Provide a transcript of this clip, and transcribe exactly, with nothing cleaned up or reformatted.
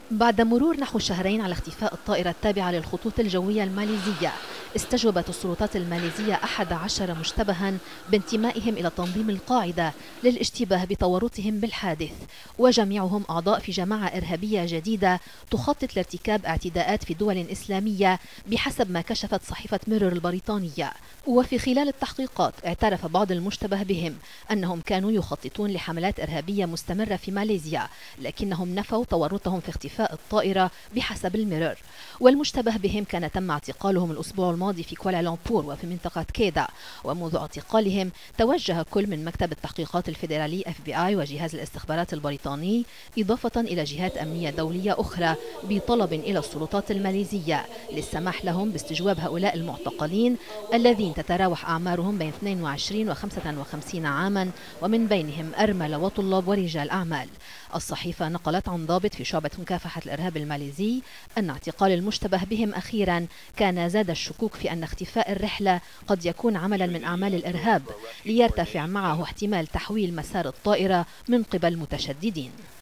بعد مرور نحو شهرين على اختفاء الطائرة التابعة للخطوط الجوية الماليزية، استجوبت السلطات الماليزية أحد عشر مشتبها بانتمائهم إلى تنظيم القاعدة للاشتباه بتورطهم بالحادث، وجميعهم أعضاء في جماعة إرهابية جديدة تخطط لارتكاب اعتداءات في دول إسلامية بحسب ما كشفت صحيفة ميرور البريطانية. وفي خلال التحقيقات اعترف بعض المشتبه بهم أنهم كانوا يخططون لحملات إرهابية مستمرة في ماليزيا، لكنهم نفوا تورطهم في اختفاء الطائرة بحسب الميرور. والمشتبه بهم كان تم اعتقالهم الأسبوع الماضي في كوالالمبور وفي منطقة كيدا، ومنذ اعتقالهم توجه كل من مكتب التحقيقات الفيدرالي إف بي آي وجهاز الاستخبارات البريطاني إضافة إلى جهات أمنية دولية أخرى بطلب إلى السلطات الماليزية للسماح لهم باستجواب هؤلاء المعتقلين الذين تتراوح أعمارهم بين اثنين وعشرين و خمسة وخمسين عاما، ومن بينهم أرملة وطلاب ورجال أعمال. الصحيفة نقلت عن ضابط في شعبة مكافحة الإرهاب الماليزي أن اعتقال المشتبه بهم أخيرا كان زاد الشكوك في أن اختفاء الرحلة قد يكون عملا من أعمال الإرهاب، ليرتفع معه احتمال تحويل مسار الطائرة من قبل متشددين.